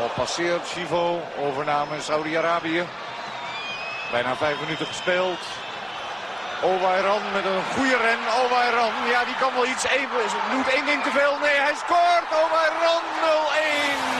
Al passeert Chivo, overname Saudi-Arabië. Bijna 5 minuten gespeeld. Owairan met een goede ren. Owairan, ja, die kan wel iets even. Doet 1 ding te veel. Nee, hij scoort. Owairan 0-1.